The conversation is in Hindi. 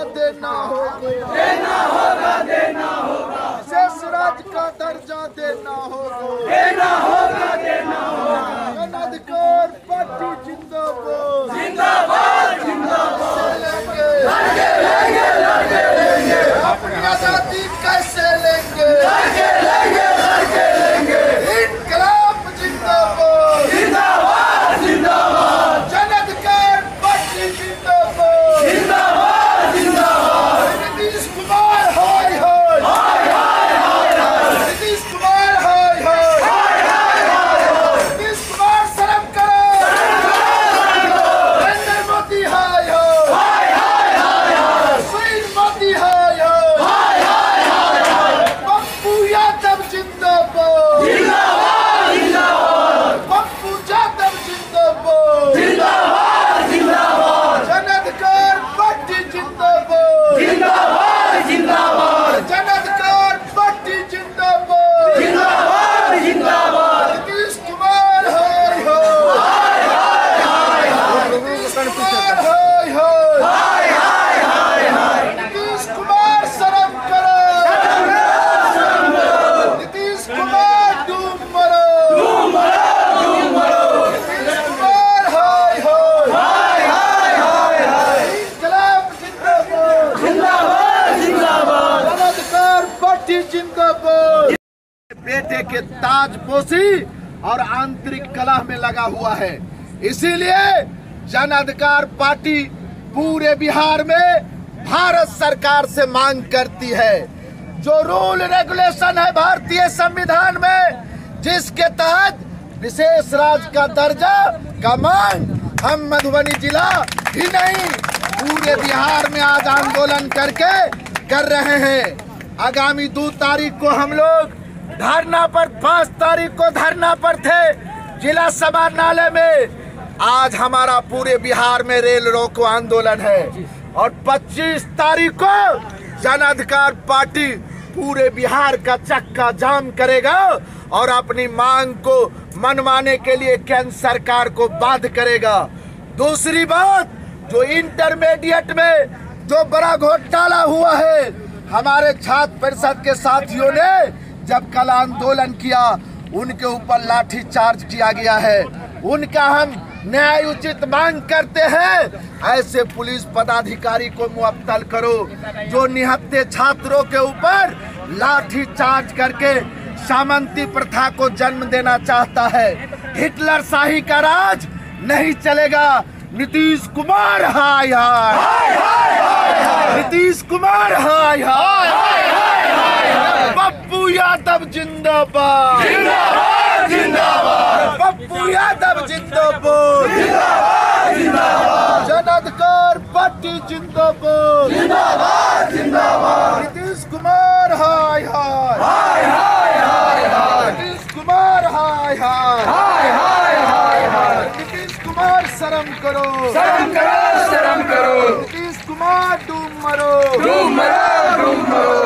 देना होगा, विशेष राज्य का दर्जा देना होगा, जन अधिकार पार्टी जिंदाबाद, अपनी आजादी कैसे लेंगे, इनकलाब जिंदाबाद, जन अधिकार पार्टी जिंदाबाद, नीतीश कुमार हाय हाय, नीतीश कुमार हाय हाय, नीतीश कुमार शर्म करो, नरेंद्र मोदी हाय हाय, सुशील मोदी हाय हाय, पप्पू यादव जिंदाबाद, पप्पू यादव जिंदाबाद, जन अधिकार पार्टी जिंदाबाद, जन अधिकार पार्टी जिंदाबाद, नीतीश कुमार हाय हाय, नीतीश कुमार हाय हाय, नीतीश कुमार शर्म करो, नीतीश कुमार डूब मरो, नीतीश कुमार हाय हाय, इनकलाब जिंदाबाद, जन अधिकार पार्टी जिंदाबाद। बेटे के ताजपोशी और आंतरिक कलह में लगा हुआ है, इसीलिए जन अधिकार पार्टी पूरे बिहार में भारत सरकार से मांग करती है, जो रूल रेगुलेशन है भारतीय संविधान में, जिसके तहत विशेष राज्य का दर्जा का मांग हम मधुबनी जिला ही नहीं पूरे बिहार में आज आंदोलन करके कर रहे हैं। आगामी 2 तारीख को हम लोग धरना पर, 5 तारीख को धरना पर थे जिला समाहरणालय में। आज हमारा पूरे बिहार में रेल रोको आंदोलन है और 25 तारीख को जन अधिकार पार्टी पूरे बिहार का चक्का जाम करेगा और अपनी मांग को मनवाने के लिए केंद्र सरकार को बाध्य करेगा। दूसरी बात, जो इंटरमीडिएट में जो बड़ा घोटाला हुआ है, हमारे छात्र परिषद के साथियों ने जब कल आंदोलन किया, उनके ऊपर लाठी चार्ज किया गया है। उनका हम न्याय उचित मांग करते हैं, ऐसे पुलिस पदाधिकारी को मुअत्तल करो जो निहत्थे छात्रों के ऊपर लाठी चार्ज करके सामंती प्रथा को जन्म देना चाहता है। हिटलर शाही का राज नहीं चलेगा। नीतीश कुमार हाय हाय, नीतीश कुमार हाय हाय, पप्पू यादव जिंदाबाद, पप्पू यादव जिंदाबाद, जन अधिकार पार्टी जिंदाबाद, नीतीश कुमार हाय हाय, नीतीश कुमार हाय हाय, नीतीश कुमार शर्म करो, नीतीश कुमार डूब मरो।